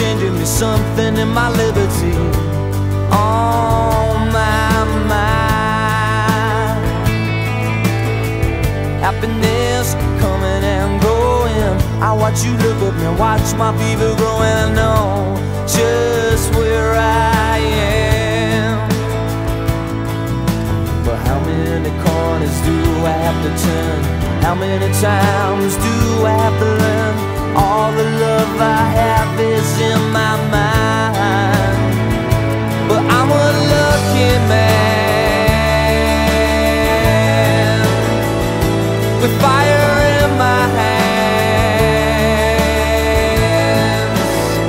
changing me something in my liberty. Oh my mind, happiness coming and going. I watch you look at me, watch my fever growing. I know just where I am, but how many corners do I have to turn? How many times do I have to learn? All the love I have is in my mind, but I'm a lucky man with fire in my hands.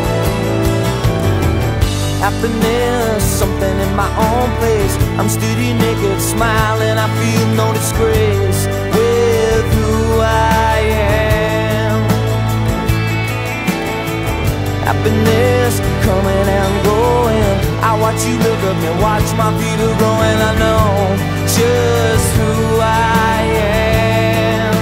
Happiness, something in my own place. I'm steady naked, smiling, I feel no disgrace with who I am. Happiness coming and going. I watch you look at me, watch my feet are growing. I know just who I am.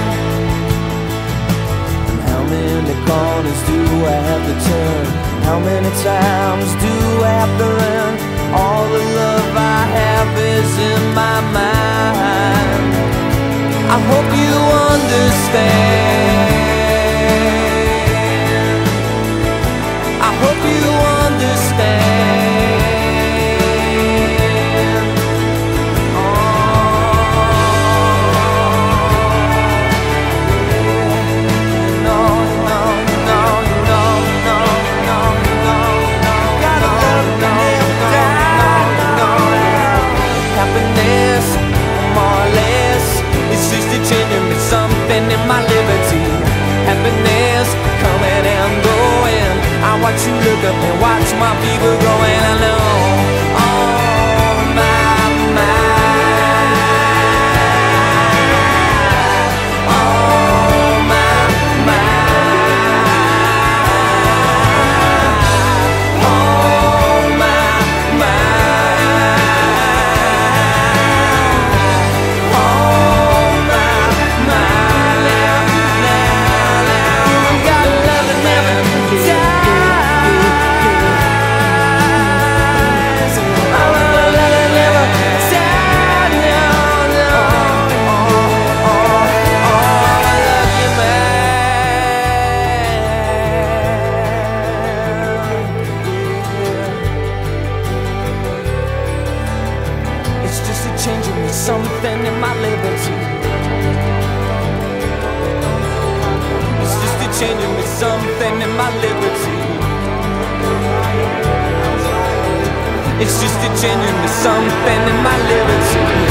And how many corners do I have to turn? How many times do I have to run? All the love I have is in my mind. I hope you understand. I hope you understand. Oh, no, no, no, no, no, no, no, no. Gotta love me now. Happiness, more or less, it's just a changing me something in my liberty. Happiness coming and going. I watch you look up and watch my fever growing. I know, oh my mind, oh my mind, oh my mind, oh my mind. Got love that never dies. Changing me something in my liberty. It's just a changing me something in my liberty. It's just a changing me something in my liberty.